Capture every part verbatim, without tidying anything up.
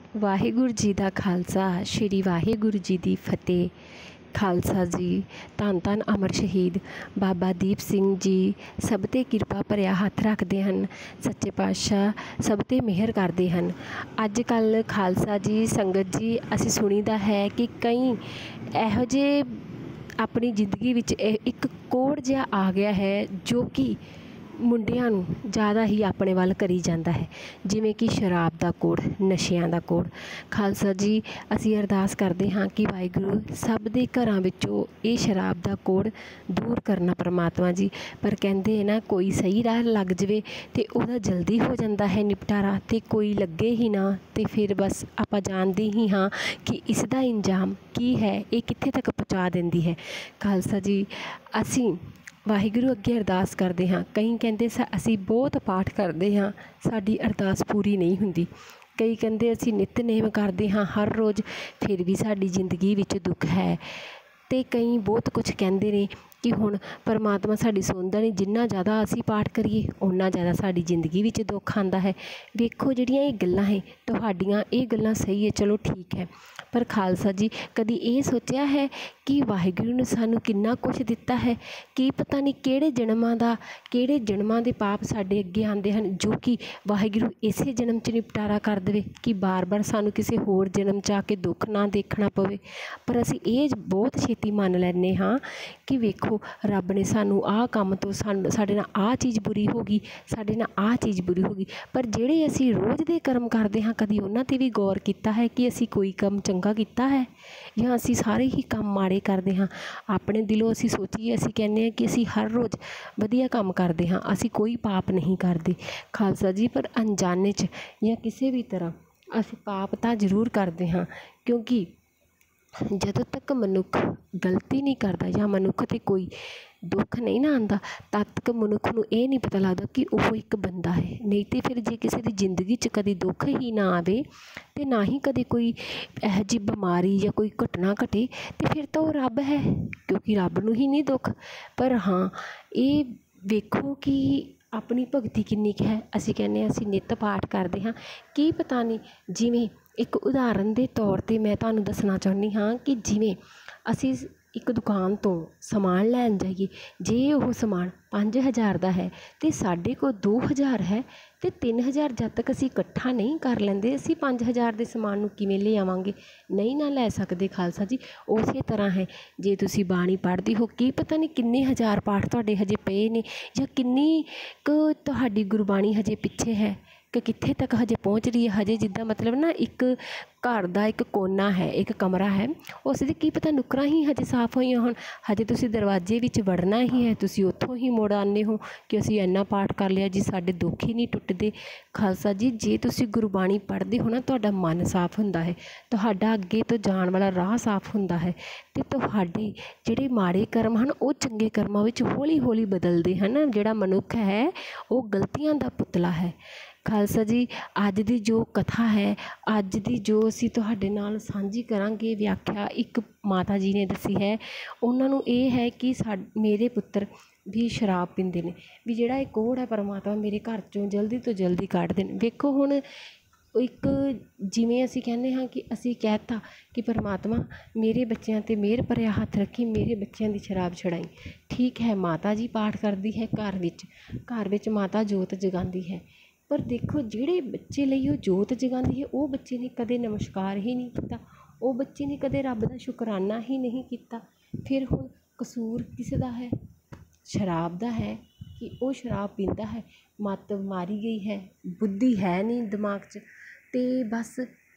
ਵਾਹਿਗੁਰੂ जी का खालसा श्री वाहिगुरू जी की फतेह। खालसा जी धन धन अमर शहीद बाबा दीप सिंह जी सब ते किरपा भरिया हथ रखते हैं। सच्चे पातशाह सब ते मेहर करते हैं। अज कल खालसा जी संगत जी असी सुनीदा है कि कई इहो जे अपनी जिंदगी विच एक कोड़ जिहा आ गया है जो कि मुंडियां नूं ज़्यादा ही अपने वाल करी जाता है, जिमें कि शराब का कोड़, नशियां का कोड़। खालसा जी असी अरदास करते हाँ कि वाहिगुरू सब दे घरां विचों ये शराब का कोड़ दूर करना परमात्मा जी। पर कहते हैं ना कोई सही राह लग जाए तो वह जल्दी हो जाता है निपटारा, तो कोई लगे ही ना तो फिर बस आप जानते ही हाँ कि इसका इंजाम की है, ये कित्थे तक पहुँचा देंदी है। खालसा जी असी वाहिगुरू अगे अरदास करते हाँ। कई कहते असी बहुत पाठ करते हाँ, साड़ी अरदास पूरी नहीं हुंदी। कई कहते असी नितनेम करते हाँ हर रोज़, फिर भी साड़ी जिंदगी विच दुख है। तो कई बहुत कुछ कहते हैं कि हुण परमात्मा साड़ी सुनदा नहीं, जिन्ना ज़्यादा असी पाठ करिए उन्ना ज़्यादा साड़ी जिंदगी विच दुख आंदा है। वेखो जिहड़ियां ये गल्लां है तुहाडीआं, ये गल्लां सही है, चलो ठीक है, पर खालसा जी कदी ये सोचा है कि वाहिगुरू ने सानू किन्ना कुछ दिता है, कि पता नहीं किहड़े जन्मां दा किहड़े जन्मां दे पाप साडे अगे आंदे हन, जो कि वाहिगुरू इसे जन्म च निपटारा कर देवे कि बार बार सानू किसी होर जन्म च आके दुख ना देखना पवे। पर असी ये बहुत छेती मान लैंदे हाँ कि वेखो रब ने सानू आ काम तो सानू साडे नाल आ चीज़ बुरी हो गई, साडे नाल आ चीज़ बुरी हो गई। पर जिहड़े असी रोज़ दे कर्म करते हाँ कदी उन्हां ते भी गौर किया है कि असी कोई काम चंगा किया है या असी सारे ही काम माड़े करते हाँ। अपने दिलों असी सोचीए, असी कहने हैं कि असी हर रोज़ वधिया काम करते हाँ, असी कोई पाप नहीं करते खालसा जी। पर अनजाने च या किसी भी तरह असी पाप तो जरूर करते हाँ, क्योंकि जदों तक मनुख गलती नहीं करता या मनुख ते कोई दुख नहीं ना आता तद तक मनुख नूं ये नहीं पता लगता कि वह एक बंदा है। नहीं तो फिर जे किसी की जिंदगी च कभी दुख ही ना आवे तो ना ही कभी कोई यह जी बीमारी या कोई घटना घटे तो फिर तो रब है, क्योंकि रब नूं ही नहीं दुख। पर हाँ ये वेखो कि अपनी भगती किन्नी क है। असी कहने असी नित पाठ करते हाँ, की पता नहीं जिमें एक उदाहरण के तौर पर मैं तुहानूं दसना चाहुंदी हाँ कि जिमें असी एक दुकान तो समान लैन जाइए, जे वो समान पाँच हज़ार का है तो साढ़े को दो हज़ार है तो तीन हज़ार जब तक असी इकट्ठा नहीं कर लेंदे असी पाँच हज़ार के समान नूं किवें ले आवांगे, नहीं ना लै सकते खालसा जी। उस तरह है जे तुसी बाणी पढ़ते हो, की पता नहीं किन्ने हज़ार पाठ तुहाडे हजे पे ने या किन्नी क तुहाडी गुरबाणी हजे पिछे है कि कित्थे तक हजे पहुँच रही है। हजे जिद्दां मतलब ना एक घर का एक कोना है, एक कमरा है, उस दी की पता नुकरां ही हजे साफ होईयां होण, हजे तुसी दरवाजे विच वड़ना ही है, तुसी उत्थों ही मुड़ आने हो कि असी इन्ना पाठ कर लिया जी साडे दुख ही नहीं टुटदे। खालसा जी जे तुसी गुरबाणी पढ़दे हो ना तुहाडा मन साफ हुंदा है, तुहाडा अगे तो जाण वाला राह साफ हुंदा है, ते तुहाडे जिहड़े माड़े कर्म हन वो चंगे कर्मां विच हौली हौली बदलदे हन। जिहड़ा मनुख है वो गलतियां दा पुतला है। खालसा जी अज की जो कथा है, अज की जो असी तुहाडे नाल सांझी करांगे व्याख्या एक माता जी ने दसी है, उन्होंने ये है कि सा मेरे पुत्र भी शराब पींदे ने, भी जिहड़ा ये कोड़ है परमात्मा मेरे घर चों जल्दी तो जल्दी कढ देन। वेखो हुण एक जिमें असी कहने हाँ कि असी कहता कि परमात्मा मेरे बच्चों ते मेहर भरिया हथ रखी, मेरे बच्चों की शराब छड़ाई। ठीक है माता जी पाठ करती है घर विच, घर विच माता जोत जगाती है, पर देखो जिहड़े बच्चे लई वो जोत जगाती है वो बच्चे ने कदे नमस्कार ही नहीं किया, वो बच्चे ने कदे रब का शुकराना ही नहीं किया। फिर हुण कसूर किस दा है? शराब दा है कि वो शराब पींदा है, मत मारी गई है, बुद्धि है नहीं दिमाग च, ते बस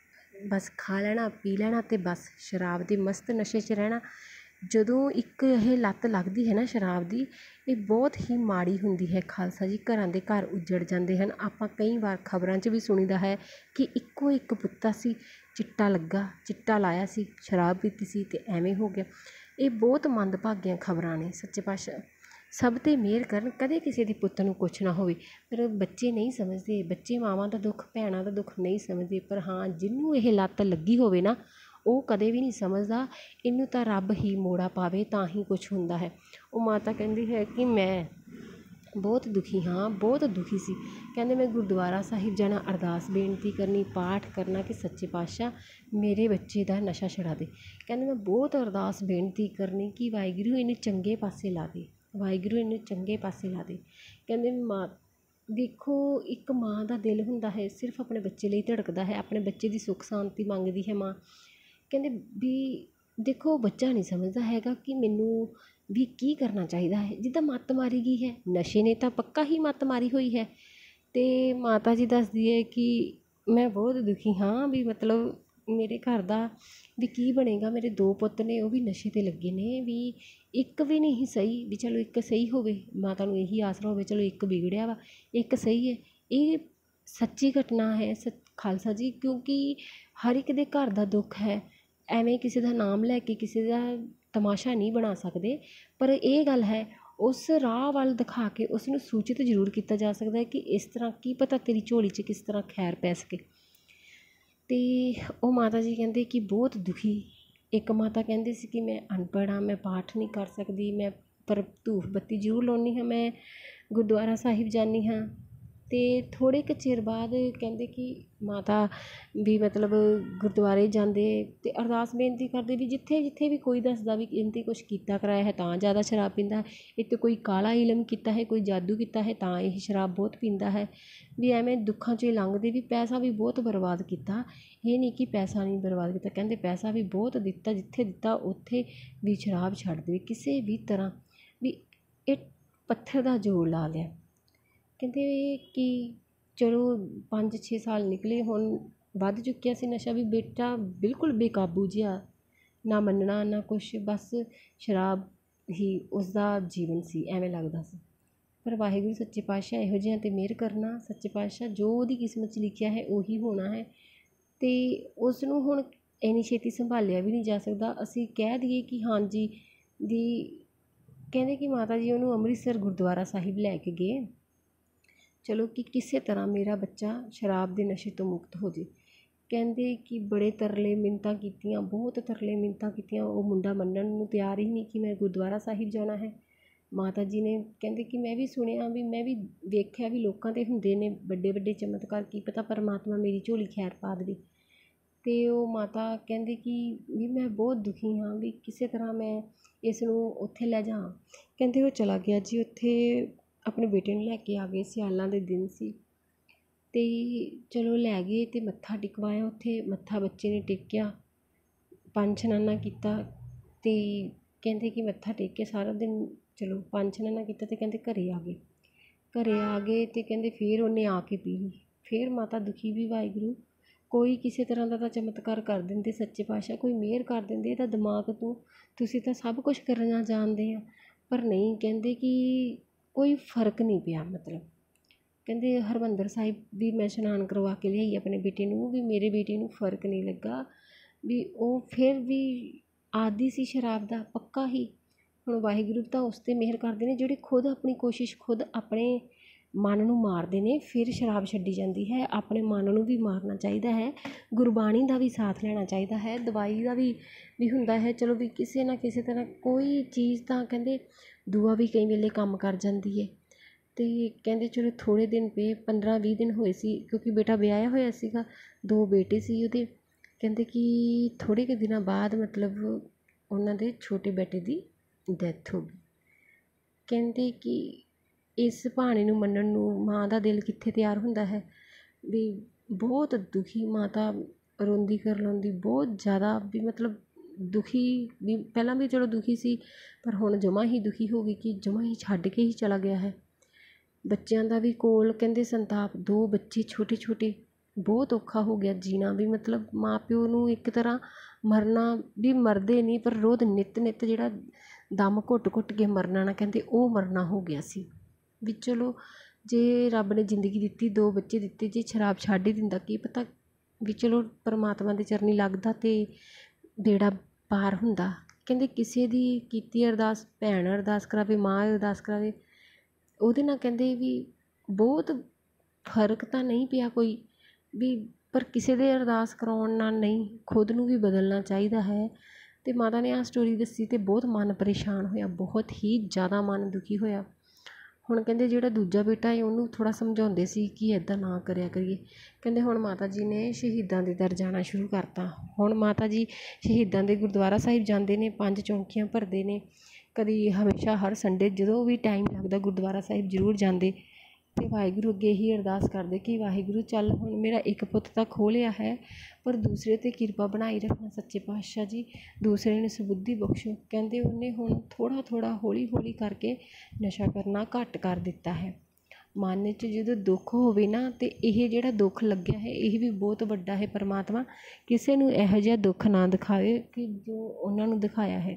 बस खा लेना पी लेना ते बस शराब के मस्त नशे च रहना। जदों एक यह लत्त लगती है ना शराब की, ये बहुत ही माड़ी हुंदी है खालसा जी। घरां दे घर उजड़ जाते हैं। आपां कई बार खबरां च भी सुनीदा है कि इक्को एक पुत्ता सी चिट्टा लगा, चिट्टा लाया सी, शराब पीती सी ते एवें हो गया। ये बहुत मंदभागियां खबरां ने। सच्चे पातशाह सब ते मेहर करन, कदे किसी दी पुत्त नूं कुछ ना होवे। पर बच्चे नहीं समझते, बच्चे मावां दा दुख भैणां दा दुख नहीं समझते। पर हाँ जिन्हों ये लत्त लगी होवे ना वो कदे भी नहीं समझदा, इनू तो रब ही मोड़ा पावे तां ही कुछ हुंदा है। वो माता कहती है कि मैं ਬਹੁਤ ਦੁਖੀ ਹਾਂ, ਬਹੁਤ ਦੁਖੀ ਸੀ। ਕਹਿੰਦੇ ਮੈਂ ਗੁਰਦੁਆਰਾ ਸਾਹਿਬ ਜਾਣਾ, ਅਰਦਾਸ ਬੇਨਤੀ ਕਰਨੀ, ਪਾਠ ਕਰਨਾ ਕਿ ਸੱਚੇ ਪਾਤਸ਼ਾਹ ਮੇਰੇ ਬੱਚੇ ਦਾ ਨਸ਼ਾ ਛੁਡਾ ਦੇ। ਕਹਿੰਦੇ ਮੈਂ ਬਹੁਤ ਅਰਦਾਸ ਬੇਨਤੀ ਕਰਨੀ ਕਿ ਵਾਹਿਗੁਰੂ ਇਹਨੂੰ ਚੰਗੇ ਪਾਸੇ ਲਾ ਦੇ, ਵਾਹਿਗੁਰੂ ਇਹਨੂੰ ਚੰਗੇ ਪਾਸੇ ਲਾ ਦੇ। ਕਹਿੰਦੇ ਮਾਂ ਦੇਖੋ, ਇੱਕ ਮਾਂ ਦਾ ਦਿਲ ਹੁੰਦਾ ਹੈ ਸਿਰਫ ਆਪਣੇ ਬੱਚੇ ਲਈ ਧੜਕਦਾ ਹੈ, ਆਪਣੇ ਬੱਚੇ ਦੀ ਸੁੱਖ ਸ਼ਾਂਤੀ ਮੰਗਦੀ ਹੈ ਮਾਂ। ਕਹਿੰਦੇ ਵੀ ਦੇਖੋ, ਬੱਚਾ ਨਹੀਂ ਸਮਝਦਾ ਹੈਗਾ ਕਿ ਮੈਨੂੰ ਵੀ ਕੀ ਕਰਨਾ ਚਾਹੀਦਾ ਹੈ। ਜਿੱਦਾਂ ਮੱਤ ਮਾਰੀ ਗਈ ਹੈ, ਨਸ਼ੇ ਨੇ ਤਾਂ ਪੱਕਾ ਹੀ ਮੱਤ ਮਾਰੀ ਹੋਈ ਹੈ। ਅਤੇ ਮਾਤਾ ਜੀ ਦੱਸਦੀ ਹੈ ਕਿ ਮੈਂ ਬਹੁਤ ਦੁਖੀ ਹਾਂ ਵੀ ਮਤਲਬ ਮੇਰੇ ਘਰ ਦਾ ਵੀ ਕੀ ਬਣੇਗਾ। ਮੇਰੇ ਦੋ ਪੁੱਤ ਨੇ, ਉਹ ਵੀ ਨਸ਼ੇ 'ਤੇ ਲੱਗੇ ਨੇ, ਵੀ ਇੱਕ ਵੀ ਨਹੀਂ ਸਹੀ, ਵੀ ਚਲੋ ਇੱਕ ਸਹੀ ਹੋਵੇ, ਮਾਤਾ ਨੂੰ ਇਹੀ ਆਸਰਾ ਹੋਵੇ ਚਲੋ ਇੱਕ ਵਿਗੜਿਆ ਵਾ, ਇੱਕ ਸਹੀ ਹੈ। ਇਹ ਸੱਚੀ ਘਟਨਾ ਹੈ ਸ ਖਾਲਸਾ ਜੀ, ਕਿਉਂਕਿ ਹਰ ਇੱਕ ਦੇ ਘਰ ਦਾ ਦੁੱਖ ਹੈ। ਐਵੇਂ ਕਿਸੇ ਦਾ ਨਾਮ ਲੈ ਕੇ ਕਿਸੇ ਦਾ ਤਮਾਸ਼ਾ ਨਹੀਂ ਬਣਾ ਸਕਦੇ, ਪਰ ਇਹ ਗੱਲ ਹੈ ਉਸ ਰਾਹ ਵੱਲ ਦਿਖਾ ਕੇ ਉਸ ਨੂੰ ਸੂਚਿਤ ਜ਼ਰੂਰ ਕੀਤਾ ਜਾ ਸਕਦਾ ਹੈ ਕਿ ਇਸ ਤਰ੍ਹਾਂ ਕੀ ਪਤਾ ਤੇਰੀ ਝੋਲੀ 'ਚ ਕਿਸ ਤਰ੍ਹਾਂ ਖੈਰ ਪੈ ਸਕੇ। ਅਤੇ ਉਹ ਮਾਤਾ ਜੀ ਕਹਿੰਦੇ ਕਿ ਬਹੁਤ ਦੁਖੀ। ਇੱਕ ਮਾਤਾ ਕਹਿੰਦੇ ਸੀ ਕਿ ਮੈਂ ਅਨਪੜ੍ਹ ਹਾਂ, ਮੈਂ ਪਾਠ ਨਹੀਂ ਕਰ ਸਕਦੀ, ਮੈਂ ਪਰ ਧੂਫ ਬੱਤੀ ਜ਼ਰੂਰ ਲਾਉਂਦੀ ਹਾਂ, ਮੈਂ ਗੁਰਦੁਆਰਾ ਸਾਹਿਬ ਜਾਂਦੀ ਹਾਂ। ਅਤੇ ਥੋੜ੍ਹੇ ਕੁ ਚਿਰ ਬਾਅਦ ਕਹਿੰਦੇ ਕਿ ਮਾਤਾ ਵੀ ਮਤਲਬ ਗੁਰਦੁਆਰੇ ਜਾਂਦੇ ਅਤੇ ਅਰਦਾਸ ਬੇਨਤੀ ਕਰਦੇ ਵੀ ਜਿੱਥੇ ਜਿੱਥੇ ਵੀ ਕੋਈ ਦੱਸਦਾ ਵੀ ਇਹਨੇ 'ਤੇ ਕੁਛ ਕੀਤਾ ਕਰਾਇਆ ਹੈ ਤਾਂ ਜ਼ਿਆਦਾ ਸ਼ਰਾਬ ਪੀਂਦਾ, ਇਹ 'ਤੇ ਕੋਈ ਕਾਲਾ ਇਲਮ ਕੀਤਾ ਹੈ, ਕੋਈ ਜਾਦੂ ਕੀਤਾ ਹੈ ਤਾਂ ਇਹ ਸ਼ਰਾਬ ਬਹੁਤ ਪੀਂਦਾ ਹੈ। ਵੀ ਐਵੇਂ ਦੁੱਖਾਂ 'ਚ ਲੰਘਦੇ, ਵੀ ਪੈਸਾ ਵੀ ਬਹੁਤ ਬਰਬਾਦ ਕੀਤਾ। ਇਹ ਨਹੀਂ ਕਿ ਪੈਸਾ ਨਹੀਂ ਬਰਬਾਦ ਕੀਤਾ, ਕਹਿੰਦੇ ਪੈਸਾ ਵੀ ਬਹੁਤ ਦਿੱਤਾ, ਜਿੱਥੇ ਦਿੱਤਾ ਉੱਥੇ ਵੀ ਸ਼ਰਾਬ ਛੱਡ ਦੇਵੇ ਕਿਸੇ ਵੀ ਤਰ੍ਹਾਂ, ਵੀ ਇਹ ਪੱਥਰ ਦਾ ਜੋੜ ਲਾ ਲਿਆ। ਕਹਿੰਦੇ ਕਿ ਚਲੋ ਪੰਜ ਛੇ ਸਾਲ ਨਿਕਲੇ, ਹੁਣ ਵੱਧ ਚੁੱਕਿਆ ਸੀ ਨਸ਼ਾ, ਵੀ ਬੇਟਾ ਬਿਲਕੁਲ ਬੇਕਾਬੂ ਜਿਹਾ, ਨਾ ਮੰਨਣਾ ਨਾ ਕੁਛ, ਬਸ ਸ਼ਰਾਬ ਹੀ ਉਸਦਾ ਜੀਵਨ ਸੀ, ਐਵੇਂ ਲੱਗਦਾ ਸੀ। ਪਰ ਵਾਹਿਗੁਰੂ ਸੱਚੇ ਪਾਤਸ਼ਾਹ ਇਹੋ ਜਿਹਿਆਂ 'ਤੇ ਮਿਹਰ ਕਰਨਾ, ਸੱਚੇ ਪਾਤਸ਼ਾਹ ਜੋ ਉਹਦੀ ਕਿਸਮਤ 'ਚ ਲਿਖਿਆ ਹੈ ਉਹੀ ਹੋਣਾ ਹੈ। ਅਤੇ ਉਸ ਨੂੰ ਹੁਣ ਇੰਨੀ ਛੇਤੀ ਸੰਭਾਲਿਆ ਵੀ ਨਹੀਂ ਜਾ ਸਕਦਾ। ਅਸੀਂ ਕਹਿ ਦਈਏ ਕਿ ਹਾਂਜੀ ਦੀ ਕਹਿੰਦੇ ਕਿ ਮਾਤਾ ਜੀ ਉਹਨੂੰ ਅੰਮ੍ਰਿਤਸਰ ਗੁਰਦੁਆਰਾ ਸਾਹਿਬ ਲੈ ਕੇ ਗਏ, ਚਲੋ ਕਿ ਕਿਸੇ ਤਰ੍ਹਾਂ ਮੇਰਾ ਬੱਚਾ ਸ਼ਰਾਬ ਦੇ ਨਸ਼ੇ ਤੋਂ ਮੁਕਤ ਹੋ ਜਾਵੇ। ਕਹਿੰਦੇ ਕਿ ਬੜੇ ਤਰਲੇ ਮਿੰਨਤਾਂ ਕੀਤੀਆਂ, ਬਹੁਤ ਤਰਲੇ ਮਿੰਨਤਾਂ ਕੀਤੀਆਂ, ਉਹ ਮੁੰਡਾ ਮੰਨਣ ਨੂੰ ਤਿਆਰ ਹੀ ਨਹੀਂ ਕਿ ਮੈਂ ਗੁਰਦੁਆਰਾ ਸਾਹਿਬ ਜਾਣਾ ਹੈ। ਮਾਤਾ ਜੀ ਨੇ ਕਹਿੰਦੇ ਕਿ ਮੈਂ ਵੀ ਸੁਣਿਆ, ਵੀ ਮੈਂ ਵੀ ਵੇਖਿਆ ਵੀ ਲੋਕਾਂ 'ਤੇ ਹੁੰਦੇ ਨੇ ਵੱਡੇ ਵੱਡੇ ਚਮਤਕਾਰ, ਕੀ ਪਤਾ ਪਰਮਾਤਮਾ ਮੇਰੀ ਝੋਲੀ ਖੈਰ ਪਾ ਦੇਵੇ। ਅਤੇ ਉਹ ਮਾਤਾ ਕਹਿੰਦੇ ਕਿ ਵੀ ਮੈਂ ਬਹੁਤ ਦੁਖੀ ਹਾਂ, ਵੀ ਕਿਸੇ ਤਰ੍ਹਾਂ ਮੈਂ ਇਸ ਨੂੰ ਉੱਥੇ ਲੈ ਜਾ। ਕਹਿੰਦੇ ਉਹ ਚਲਾ ਗਿਆ ਜੀ, ਉੱਥੇ ਆਪਣੇ ਬੇਟੇ ਨੂੰ ਲੈ ਕੇ ਆ ਗਏ, ਸਿਆਲਾਂ ਦੇ ਦਿਨ ਸੀ। ਅਤੇ ਚਲੋ ਲੈ ਗਏ ਅਤੇ ਮੱਥਾ ਟਿਕਵਾਇਆ ਉੱਥੇ, ਮੱਥਾ ਬੱਚੇ ਨੇ ਟੇਕਿਆ, ਪੰਜ ਇਸ਼ਨਾਨਾ ਕੀਤਾ। ਅਤੇ ਕਹਿੰਦੇ ਕਿ ਮੱਥਾ ਟੇਕ ਕੇ ਸਾਰਾ ਦਿਨ ਚਲੋ ਪੰਜ ਇਸ਼ਨਾਨਾ ਕੀਤਾ ਅਤੇ ਕਹਿੰਦੇ ਘਰ ਆ ਗਏ। ਘਰ ਆ ਗਏ ਅਤੇ ਕਹਿੰਦੇ ਫਿਰ ਉਹਨੇ ਆ ਕੇ ਪੀ ਲਈ। ਫਿਰ ਮਾਤਾ ਦੁਖੀ ਵੀ ਵਾਹਿਗੁਰੂ ਕੋਈ ਕਿਸੇ ਤਰ੍ਹਾਂ ਦਾ ਤਾਂ ਚਮਤਕਾਰ ਕਰ ਦਿੰਦੇ, ਸੱਚੇ ਪਾਤਸ਼ਾਹ ਕੋਈ ਮਿਹਰ ਕਰ ਦਿੰਦੇ, ਇਹਦਾ ਦਿਮਾਗ ਤੋਂ ਤੁਸੀਂ ਤਾਂ ਸਭ ਕੁਛ ਕਰਨਾ ਜਾਣਦੇ ਆ, ਪਰ ਨਹੀਂ। ਕਹਿੰਦੇ ਕਿ ਕੋਈ ਫਰਕ ਨਹੀਂ ਪਿਆ। ਮਤਲਬ ਕਹਿੰਦੇ ਹਰਿਮੰਦਰ ਸਾਹਿਬ ਵੀ ਮੈਂ ਇਸ਼ਨਾਨ ਕਰਵਾ ਕੇ ਲਿਆਈ ਆਪਣੇ ਬੇਟੇ ਨੂੰ, ਵੀ ਮੇਰੇ ਬੇਟੇ ਨੂੰ ਫਰਕ ਨਹੀਂ ਲੱਗਾ, ਵੀ ਉਹ ਫਿਰ ਵੀ ਆਦੀ ਸੀ ਸ਼ਰਾਬ ਦਾ ਪੱਕਾ ਹੀ। ਹੁਣ ਵਾਹਿਗੁਰੂ ਤਾਂ ਉਸ 'ਤੇ ਮਿਹਰ ਕਰਦੇ ਨੇ ਜਿਹੜੇ ਖੁਦ ਆਪਣੀ ਕੋਸ਼ਿਸ਼, ਖੁਦ ਆਪਣੇ ਮਨ ਨੂੰ ਮਾਰਦੇ ਨੇ, ਫਿਰ ਸ਼ਰਾਬ ਛੱਡੀ ਜਾਂਦੀ ਹੈ। ਆਪਣੇ ਮਨ ਨੂੰ ਵੀ ਮਾਰਨਾ ਚਾਹੀਦਾ ਹੈ, ਗੁਰਬਾਣੀ ਦਾ ਵੀ ਸਾਥ ਲੈਣਾ ਚਾਹੀਦਾ ਹੈ, ਦਵਾਈ ਦਾ ਵੀ ਵੀ ਹੁੰਦਾ ਹੈ। ਚਲੋ ਵੀ ਕਿਸੇ ਨਾ ਕਿਸੇ ਤਰ੍ਹਾਂ ਕੋਈ ਚੀਜ਼ ਤਾਂ ਕਹਿੰਦੇ ਦੁਆ ਵੀ ਕਈ ਵੇਲੇ ਕੰਮ ਕਰ ਜਾਂਦੀ ਹੈ। ਅਤੇ ਕਹਿੰਦੇ ਚਲੋ ਥੋੜ੍ਹੇ ਦਿਨ ਪਏ, ਪੰਦਰਾਂ ਵੀਹ ਦਿਨ ਹੋਏ ਸੀ, ਕਿਉਂਕਿ ਬੇਟਾ ਵਿਆਹਿਆ ਹੋਇਆ ਸੀਗਾ, ਦੋ ਬੇਟੇ ਸੀ ਉਹਦੇ। ਕਹਿੰਦੇ ਕਿ ਥੋੜ੍ਹੇ ਕੁ ਦਿਨਾਂ ਬਾਅਦ ਮਤਲਬ ਉਹਨਾਂ ਦੇ ਛੋਟੇ ਬੇਟੇ ਦੀ ਡੈਥ ਹੋ ਗਈ। ਕਹਿੰਦੇ ਕਿ ਇਸ ਭਾਣੇ ਨੂੰ ਮੰਨਣ ਨੂੰ ਮਾਂ ਦਾ ਦਿਲ ਕਿੱਥੇ ਤਿਆਰ ਹੁੰਦਾ ਹੈ। ਵੀ ਬਹੁਤ ਦੁਖੀ ਮਾਤਾ ਰੋਂਦੀ ਕਰ ਲਾਉਂਦੀ, ਬਹੁਤ ਜ਼ਿਆਦਾ ਵੀ ਮਤਲਬ ਦੁਖੀ, ਵੀ ਪਹਿਲਾਂ ਵੀ ਚਲੋ ਦੁਖੀ ਸੀ, ਪਰ ਹੁਣ ਜਮਾਂ ਹੀ ਦੁਖੀ ਹੋ ਗਈ ਕਿ ਜਮਾਂ ਹੀ ਛੱਡ ਕੇ ਹੀ ਚਲਾ ਗਿਆ ਹੈ। ਬੱਚਿਆਂ ਦਾ ਵੀ ਕੋਲ ਕਹਿੰਦੇ ਸੰਤਾਪ, ਦੋ ਬੱਚੇ ਛੋਟੇ ਛੋਟੇ, ਬਹੁਤ ਔਖਾ ਹੋ ਗਿਆ ਜੀਣਾ। ਵੀ ਮਤਲਬ ਮਾਂ ਪਿਓ ਨੂੰ ਇੱਕ ਤਰ੍ਹਾਂ ਮਰਨਾ ਵੀ ਮਰਦੇ ਨਹੀਂ, ਪਰ ਰੋਜ਼ ਨਿੱਤ ਨਿੱਤ ਜਿਹੜਾ ਦਮ ਘੁੱਟ ਘੁੱਟ ਕੇ ਮਰਨਾ ਨਾ, ਕਹਿੰਦੇ ਉਹ ਮਰਨਾ ਹੋ ਗਿਆ ਸੀ। ਵੀ ਚਲੋ ਜੇ ਰੱਬ ਨੇ ਜ਼ਿੰਦਗੀ ਦਿੱਤੀ, ਦੋ ਬੱਚੇ ਦਿੱਤੇ, ਜੇ ਸ਼ਰਾਬ ਛੱਡ ਹੀ ਦਿੰਦਾ ਕੀ ਪਤਾ ਵੀ ਚਲੋ ਪਰਮਾਤਮਾ ਦੇ ਚਰਨੀ ਲੱਗਦਾ ਅਤੇ ਬੇੜਾ ਪਾਰ ਹੁੰਦਾ। ਕਹਿੰਦੇ ਕਿਸੇ ਦੀ ਕੀਤੀ ਅਰਦਾਸ, ਭੈਣ ਅਰਦਾਸ ਕਰਾਵੇ, ਮਾਂ ਅਰਦਾਸ ਕਰਾਵੇ, ਉਹਦੇ ਨਾਲ ਕਹਿੰਦੇ ਵੀ ਬਹੁਤ ਫਰਕ ਤਾਂ ਨਹੀਂ ਪਿਆ ਕੋਈ ਵੀ, ਪਰ ਕਿਸੇ ਦੇ ਅਰਦਾਸ ਕਰਾਉਣ ਨਾਲ ਨਹੀਂ, ਖੁਦ ਨੂੰ ਵੀ ਬਦਲਣਾ ਚਾਹੀਦਾ ਹੈ। ਅਤੇ ਮਾਤਾ ਨੇ ਆਹ ਸਟੋਰੀ ਦੱਸੀ ਅਤੇ ਬਹੁਤ ਮਨ ਪਰੇਸ਼ਾਨ ਹੋਇਆ, ਬਹੁਤ ਹੀ ਜ਼ਿਆਦਾ ਮਨ ਦੁਖੀ ਹੋਇਆ। ਹੁਣ ਕਹਿੰਦੇ ਜਿਹੜਾ ਦੂਜਾ ਬੇਟਾ ਹੈ ਉਹਨੂੰ ਥੋੜ੍ਹਾ ਸਮਝਾਉਂਦੇ ਸੀ ਕਿ ਇੱਦਾਂ ਨਾ ਕਰਿਆ ਕਰੀਏ। ਕਹਿੰਦੇ ਹੁਣ ਮਾਤਾ ਜੀ ਨੇ ਸ਼ਹੀਦਾਂ ਦੇ ਦਰ ਜਾਣਾ ਸ਼ੁਰੂ ਕਰਤਾ। ਹੁਣ ਮਾਤਾ ਜੀ ਸ਼ਹੀਦਾਂ ਦੇ ਗੁਰਦੁਆਰਾ ਸਾਹਿਬ ਜਾਂਦੇ ਨੇ, ਪੰਜ ਚੌਂਕੀਆਂ ਭਰਦੇ ਨੇ। ਕਦੀ ਹਮੇਸ਼ਾ ਹਰ ਸੰਡੇ ਜਦੋਂ ਵੀ ਟਾਈਮ ਲੱਗਦਾ ਗੁਰਦੁਆਰਾ ਸਾਹਿਬ ਜ਼ਰੂਰ ਜਾਂਦੇ ਅਤੇ ਵਾਹਿਗੁਰੂ ਅੱਗੇ ਇਹੀ ਅਰਦਾਸ ਕਰਦੇ ਕਿ ਵਾਹਿਗੁਰੂ ਚੱਲ ਹੁਣ ਮੇਰਾ ਇੱਕ ਪੁੱਤ ਤਾਂ ਖੋਹ ਲਿਆ ਹੈ, ਪਰ ਦੂਸਰੇ 'ਤੇ ਕਿਰਪਾ ਬਣਾਈ ਰੱਖਣਾ ਸੱਚੇ ਪਾਤਸ਼ਾਹ ਜੀ, ਦੂਸਰੇ ਨੂੰ ਸੁਬੁੱਧੀ ਬਖਸ਼ੋ। ਕਹਿੰਦੇ ਉਹਨੇ ਹੁਣ ਥੋੜ੍ਹਾ ਥੋੜ੍ਹਾ ਹੌਲੀ ਹੌਲੀ ਕਰਕੇ ਨਸ਼ਾ ਕਰਨਾ ਘੱਟ ਕਰ ਦਿੱਤਾ ਹੈ। ਮਨ 'ਚ ਜਦੋਂ ਦੁੱਖ ਹੋਵੇ ਨਾ, ਅਤੇ ਇਹ ਜਿਹੜਾ ਦੁੱਖ ਲੱਗਿਆ ਹੈ ਇਹ ਵੀ ਬਹੁਤ ਵੱਡਾ ਹੈ। ਪਰਮਾਤਮਾ ਕਿਸੇ ਨੂੰ ਇਹੋ ਜਿਹਾ ਦੁੱਖ ਨਾ ਦਿਖਾਵੇ ਕਿ ਜੋ ਉਹਨਾਂ ਨੂੰ ਦਿਖਾਇਆ ਹੈ।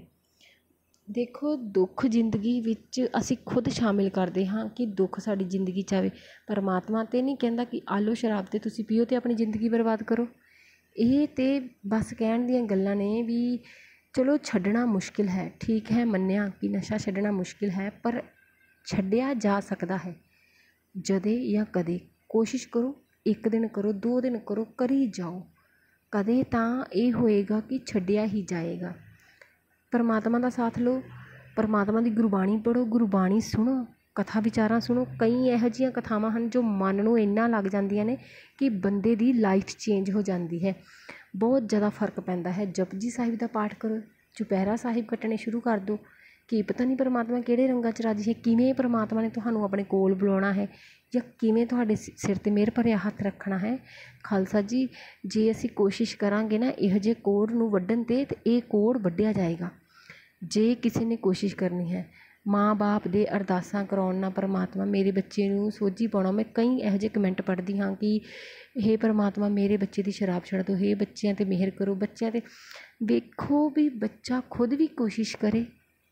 ਦੇਖੋ, ਦੁੱਖ ਜ਼ਿੰਦਗੀ ਵਿੱਚ ਅਸੀਂ ਖੁਦ ਸ਼ਾਮਿਲ ਕਰਦੇ ਹਾਂ ਕਿ ਦੁੱਖ ਸਾਡੀ ਜ਼ਿੰਦਗੀ 'ਚ ਆਵੇ। ਪਰਮਾਤਮਾ ਤਾਂ ਨਹੀਂ ਕਹਿੰਦਾ ਕਿ ਆ ਲਓ ਸ਼ਰਾਬ ਅਤੇ ਤੁਸੀਂ ਪੀਓ ਅਤੇ ਆਪਣੀ ਜ਼ਿੰਦਗੀ ਬਰਬਾਦ ਕਰੋ। ਇਹ ਤਾਂ ਬਸ ਕਹਿਣ ਦੀਆਂ ਗੱਲਾਂ ਨੇ ਵੀ ਚਲੋ ਛੱਡਣਾ ਮੁਸ਼ਕਿਲ ਹੈ, ਠੀਕ ਹੈ, ਮੰਨਿਆ ਕਿ ਨਸ਼ਾ ਛੱਡਣਾ ਮੁਸ਼ਕਿਲ ਹੈ, ਪਰ ਛੱਡਿਆ ਜਾ ਸਕਦਾ ਹੈ ਜਦੇ ਜਾਂ ਕਦੇ। ਕੋਸ਼ਿਸ਼ ਕਰੋ, ਇੱਕ ਦਿਨ ਕਰੋ, ਦੋ ਦਿਨ ਕਰੋ, ਕਰੀ ਜਾਓ, ਕਦੇ ਤਾਂ ਇਹ ਹੋਏਗਾ ਕਿ ਛੱਡਿਆ ਹੀ ਜਾਏਗਾ। ਪਰਮਾਤਮਾ ਦਾ ਸਾਥ ਲਓ, ਪਰਮਾਤਮਾ ਦੀ ਗੁਰਬਾਣੀ ਪੜ੍ਹੋ, ਗੁਰਬਾਣੀ ਸੁਣੋ, ਕਥਾ ਵਿਚਾਰਾਂ ਸੁਣੋ। ਕਈ ਇਹੋ ਜਿਹੀਆਂ ਕਥਾਵਾਂ ਹਨ ਜੋ ਮਨ ਨੂੰ ਇੰਨਾ ਲੱਗ ਜਾਂਦੀਆਂ ਨੇ ਕਿ ਬੰਦੇ ਦੀ ਲਾਈਫ ਚੇਂਜ ਹੋ ਜਾਂਦੀ ਹੈ, ਬਹੁਤ ਜ਼ਿਆਦਾ ਫਰਕ ਪੈਂਦਾ ਹੈ। ਜਪਜੀ ਸਾਹਿਬ ਦਾ ਪਾਠ ਕਰੋ, ਚੁਪਹਿਰਾ ਸਾਹਿਬ ਕੱਟਣੇ ਸ਼ੁਰੂ ਕਰ ਦਿਓ। ਕੀ ਪਤਾ ਨਹੀਂ ਪਰਮਾਤਮਾ ਕਿਹੜੇ ਰੰਗਾਂ 'ਚ ਰਾਜੀ ਹੈ, ਕਿਵੇਂ ਪਰਮਾਤਮਾ ਨੇ ਤੁਹਾਨੂੰ ਆਪਣੇ ਕੋਲ ਬੁਲਾਉਣਾ ਹੈ, ਜਾਂ ਕਿਵੇਂ ਤੁਹਾਡੇ ਸਿਰ 'ਤੇ ਮਿਹਰ ਭਰਿਆ ਹੱਥ ਰੱਖਣਾ ਹੈ। ਖਾਲਸਾ ਜੀ, ਜੇ ਅਸੀਂ ਕੋਸ਼ਿਸ਼ ਕਰਾਂਗੇ ਨਾ ਇਹੋ ਜਿਹੇ ਕੋੜ ਨੂੰ ਵੱਢਣ 'ਤੇ, ਤਾਂ ਇਹ ਕੋੜ ਵੱਢਿਆ ਜਾਏਗਾ। ਜੇ ਕਿਸੇ ਨੇ ਕੋਸ਼ਿਸ਼ ਕਰਨੀ ਹੈ, ਮਾਂ ਬਾਪ ਦੇ ਅਰਦਾਸਾਂ ਕਰਾਉਣ ਨਾਲ ਪਰਮਾਤਮਾ ਮੇਰੇ ਬੱਚੇ ਨੂੰ ਸੋਝੀ ਪਾਉਣਾ। ਮੈਂ ਕਈ ਇਹੋ ਜਿਹੇ ਕਮੈਂਟ ਪੜ੍ਹਦੀ ਹਾਂ ਕਿ ਹੇ ਪਰਮਾਤਮਾ ਮੇਰੇ ਬੱਚੇ ਦੀ ਸ਼ਰਾਬ ਛੱਡ ਦਿਓ, ਹੇ ਬੱਚਿਆਂ 'ਤੇ ਮਿਹਰ ਕਰੋ, ਬੱਚਿਆਂ 'ਤੇ। ਵੇਖੋ ਵੀ ਬੱਚਾ ਖੁਦ ਵੀ ਕੋਸ਼ਿਸ਼ ਕਰੇ,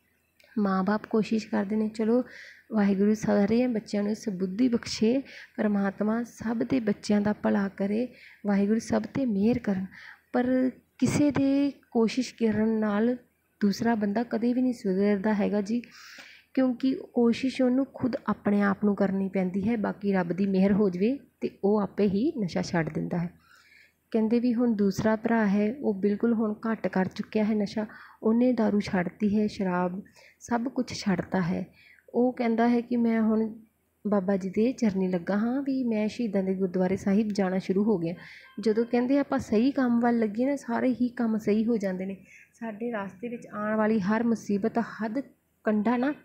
ਮਾਂ ਬਾਪ ਕੋਸ਼ਿਸ਼ ਕਰਦੇ ਨੇ। ਚਲੋ ਵਾਹਿਗੁਰੂ ਸਾਰੇ ਬੱਚਿਆਂ ਨੂੰ ਸੁਬੁੱਧੀ ਬਖਸ਼ੇ, ਪਰਮਾਤਮਾ ਸਭ ਦੇ ਬੱਚਿਆਂ ਦਾ ਭਲਾ ਕਰੇ, ਵਾਹਿਗੁਰੂ ਸਭ 'ਤੇ ਮਿਹਰ ਕਰਨ। ਪਰ ਕਿਸੇ ਦੇ ਕੋਸ਼ਿਸ਼ ਕਰਨ ਨਾਲ ਦੂਸਰਾ ਬੰਦਾ ਕਦੇ ਵੀ ਨਹੀਂ ਸੁਧਰਦਾ ਹੈਗਾ ਜੀ, ਕਿਉਂਕਿ ਕੋਸ਼ਿਸ਼ ਉਹਨੂੰ ਖੁਦ ਆਪਣੇ ਆਪ ਨੂੰ ਕਰਨੀ ਪੈਂਦੀ ਹੈ। ਬਾਕੀ ਰੱਬ ਦੀ ਮਿਹਰ ਹੋ ਜਾਵੇ ਅਤੇ ਉਹ ਆਪੇ ਹੀ ਨਸ਼ਾ ਛੱਡ ਦਿੰਦਾ ਹੈ। ਕਹਿੰਦੇ ਵੀ ਹੁਣ ਦੂਸਰਾ ਭਰਾ ਹੈ ਉਹ ਬਿਲਕੁਲ ਹੁਣ ਘੱਟ ਕਰ ਚੁੱਕਿਆ ਹੈ ਨਸ਼ਾ, ਉਹਨੇ ਦਾਰੂ ਛੱਡਤੀ ਹੈ, ਸ਼ਰਾਬ ਸਭ ਕੁਛ ਛੱਡਤਾ ਹੈ। ਉਹ ਕਹਿੰਦਾ ਹੈ ਕਿ ਮੈਂ ਹੁਣ ਬਾਬਾ ਜੀ ਦੇ ਚਰਨੀ ਲੱਗਾ ਹਾਂ, ਵੀ ਮੈਂ ਸ਼ਹੀਦਾਂ ਦੇ ਗੁਰਦੁਆਰੇ ਸਾਹਿਬ ਜਾਣਾ ਸ਼ੁਰੂ ਹੋ ਗਿਆ। ਜਦੋਂ ਕਹਿੰਦੇ ਆਪਾਂ ਸਹੀ ਕੰਮ ਵੱਲ ਲੱਗੀਏ ਨਾ, ਸਾਰੇ ਹੀ ਕੰਮ ਸਹੀ ਹੋ ਜਾਂਦੇ ਨੇ। ਸਾਡੇ ਰਾਸਤੇ ਵਿੱਚ ਆਉਣ ਵਾਲੀ ਹਰ ਮੁਸੀਬਤ, ਹਰ ਕੰਡਾ ਨਾ,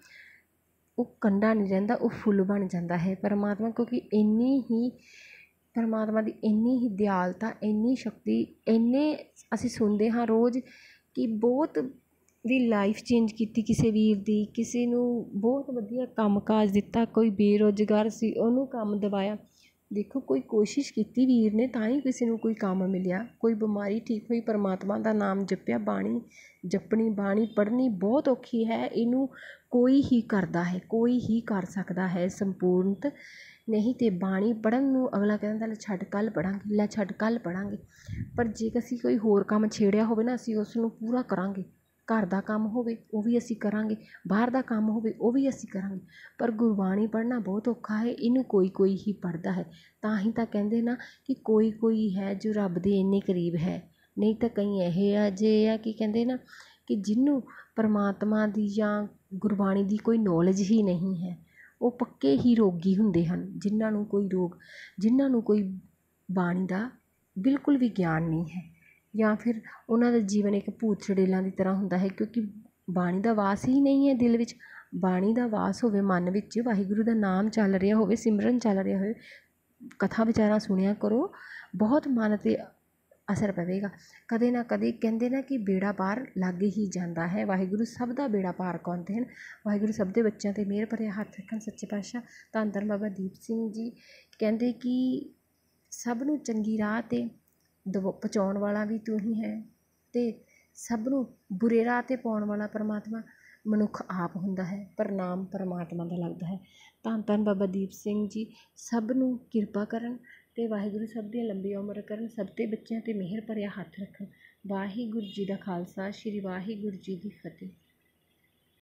ਉਹ ਕੰਡਾ ਨਹੀਂ ਰਹਿੰਦਾ, ਉਹ ਫੁੱਲ ਬਣ ਜਾਂਦਾ ਹੈ। ਪਰਮਾਤਮਾ ਕਿਉਂਕਿ ਇੰਨੀ ਹੀ ਪਰਮਾਤਮਾ ਦੀ ਇੰਨੀ ਹੀ ਦਿਆਲਤਾ, ਇੰਨੀ ਸ਼ਕਤੀ, ਇੰਨੇ ਅਸੀਂ ਸੁਣਦੇ ਹਾਂ ਰੋਜ਼ ਕਿ ਬਹੁਤ ਦੀ ਲਾਈਫ ਚੇਂਜ ਕੀਤੀ ਕਿਸੇ ਵੀਰ ਦੀ, ਕਿਸੇ ਨੂੰ ਬਹੁਤ ਵਧੀਆ ਕੰਮ ਕਾਜ ਦਿੱਤਾ, ਕੋਈ ਬੇਰੁਜ਼ਗਾਰ ਸੀ ਉਹਨੂੰ ਕੰਮ ਦਿਵਾਇਆ। ਦੇਖੋ, ਕੋਈ ਕੋਸ਼ਿਸ਼ ਕੀਤੀ ਵੀਰ ਨੇ ਤਾਂ ਹੀ ਕਿਸੇ ਨੂੰ ਕੋਈ ਕੰਮ ਮਿਲਿਆ, ਕੋਈ ਬਿਮਾਰੀ ਠੀਕ ਹੋਈ, ਪਰਮਾਤਮਾ ਦਾ ਨਾਮ ਜਪਿਆ। ਬਾਣੀ ਜਪਣੀ, ਬਾਣੀ ਪੜ੍ਹਨੀ ਬਹੁਤ ਔਖੀ ਹੈ, ਇਹਨੂੰ ਕੋਈ ਹੀ ਕਰਦਾ ਹੈ, ਕੋਈ ਹੀ ਕਰ ਸਕਦਾ ਹੈ ਸੰਪੂਰਨਤ, ਨਹੀਂ ਤਾਂ ਬਾਣੀ ਪੜ੍ਹਨ ਨੂੰ ਅਗਲਾ ਕਹਿੰਦਾ ਲੈ ਛੱਡ ਕੱਲ੍ਹ ਪੜ੍ਹਾਂਗੇ, ਲੈ ਛੱਡ ਕੱਲ੍ਹ ਪੜ੍ਹਾਂਗੇ। ਪਰ ਜੇ ਅਸੀਂ ਕੋਈ ਹੋਰ ਕੰਮ ਛੇੜਿਆ ਹੋਵੇ ਨਾ, ਅਸੀਂ ਉਸ ਨੂੰ ਪੂਰਾ ਕਰਾਂਗੇ। ਘਰ ਦਾ ਕੰਮ ਹੋਵੇ ਉਹ ਵੀ ਅਸੀਂ ਕਰਾਂਗੇ, ਬਾਹਰ ਦਾ ਕੰਮ ਹੋਵੇ ਉਹ ਵੀ ਅਸੀਂ ਕਰਾਂਗੇ। ਪਰ ਗੁਰਬਾਣੀ ਪੜ੍ਹਨਾ ਬਹੁਤ ਔਖਾ ਹੈ, ਇਹਨੂੰ ਕੋਈ ਕੋਈ ਹੀ ਪੜ੍ਹਦਾ ਹੈ। ਤਾਂ ਹੀ ਤਾਂ ਕਹਿੰਦੇ ਨਾ ਕਿ ਕੋਈ ਕੋਈ ਹੈ ਜੋ ਰੱਬ ਦੇ ਇੰਨੇ ਕਰੀਬ ਹੈ, ਨਹੀਂ ਤਾਂ ਕਈ ਇਹ ਆ ਜੇ ਆ ਕਿ ਕਹਿੰਦੇ ਨਾ ਕਿ ਜਿਹਨੂੰ ਪਰਮਾਤਮਾ ਦੀ ਜਾਂ ਗੁਰਬਾਣੀ ਦੀ ਕੋਈ ਨੌਲੇਜ ਹੀ ਨਹੀਂ ਹੈ, ਉਹ ਪੱਕੇ ਹੀ ਰੋਗੀ ਹੁੰਦੇ ਹਨ। ਜਿਨ੍ਹਾਂ ਨੂੰ ਕੋਈ ਰੋਗ, ਜਿਨ੍ਹਾਂ ਨੂੰ ਕੋਈ ਬਾਣੀ ਦਾ ਬਿਲਕੁਲ ਵੀ ਗਿਆਨ ਨਹੀਂ ਹੈ, ਜਾਂ ਫਿਰ ਉਹਨਾਂ ਦਾ ਜੀਵਨ ਇੱਕ ਭੂਤ ਚੁੜੇਲਾਂ ਦੀ ਤਰ੍ਹਾਂ ਹੁੰਦਾ ਹੈ, ਕਿਉਂਕਿ ਬਾਣੀ ਦਾ ਵਾਸ ਹੀ ਨਹੀਂ ਹੈ ਦਿਲ ਵਿੱਚ। ਬਾਣੀ ਦਾ ਵਾਸ ਹੋਵੇ ਮਨ ਵਿੱਚ, ਵਾਹਿਗੁਰੂ ਦਾ ਨਾਮ ਚੱਲ ਰਿਹਾ ਹੋਵੇ, ਸਿਮਰਨ ਚੱਲ ਰਿਹਾ ਹੋਵੇ, ਕਥਾ ਵਿਚਾਰਾਂ ਸੁਣਿਆ ਕਰੋ, ਬਹੁਤ ਮਨ 'ਤੇ ਅਸਰ ਪਵੇਗਾ। ਕਦੇ ਨਾ ਕਦੇ ਕਹਿੰਦੇ ਨਾ ਕਿ ਬੇੜਾ ਪਾਰ ਲੱਗ ਹੀ ਜਾਂਦਾ ਹੈ। ਵਾਹਿਗੁਰੂ ਸਭ ਦਾ ਬੇੜਾ ਪਾਰ ਕਰਾਉਂਦੇ ਹਨ। ਵਾਹਿਗੁਰੂ ਸਭ ਦੇ ਬੱਚਿਆਂ 'ਤੇ ਮਿਹਰ ਭਰਿਆ ਹੱਥ ਰੱਖਣ। ਸੱਚੇ ਪਾਤਸ਼ਾਹ ਧੰਨ ਧੰਨ ਬਾਬਾ ਦੀਪ ਸਿੰਘ ਜੀ ਕਹਿੰਦੇ ਕਿ ਸਭ ਨੂੰ ਚੰਗੀ ਰਾਹ 'ਤੇ ਦਬ ਪਹੁੰਚਾਉਣ ਵਾਲਾ ਵੀ ਤੂੰ ਹੀ ਹੈ, ਅਤੇ ਸਭ ਨੂੰ ਬੁਰੇ ਰਾਹ 'ਤੇ ਪਾਉਣ ਵਾਲਾ ਪਰਮਾਤਮਾ ਮਨੁੱਖ ਆਪ ਹੁੰਦਾ ਹੈ, ਪਰ ਨਾਮ ਪਰਮਾਤਮਾ ਦਾ ਲੱਗਦਾ ਹੈ। ਧੰਨ ਧੰਨ ਬਾਬਾ ਦੀਪ ਸਿੰਘ ਜੀ ਸਭ ਨੂੰ ਕਿਰਪਾ ਕਰਨ, ਅਤੇ ਵਾਹਿਗੁਰੂ ਸਭ ਦੀਆਂ ਲੰਬੀਆਂ ਉਮਰ ਕਰਨ, ਸਭ ਦੇ ਬੱਚਿਆਂ 'ਤੇ ਮਿਹਰ ਭਰਿਆ ਹੱਥ ਰੱਖਣ। ਵਾਹਿਗੁਰੂ ਜੀ ਦਾ ਖਾਲਸਾ, ਸ਼੍ਰੀ ਵਾਹਿਗੁਰੂ ਜੀ ਦੀ ਫਤਿਹ।